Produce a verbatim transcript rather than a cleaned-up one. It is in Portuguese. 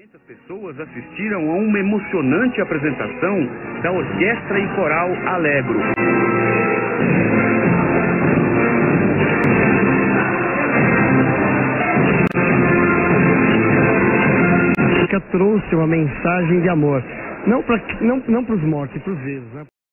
quinhentas pessoas assistiram a uma emocionante apresentação da Orquestra e Coral Alegro. Que trouxe uma mensagem de amor, não para não, não para os mortos, para os vivos, né?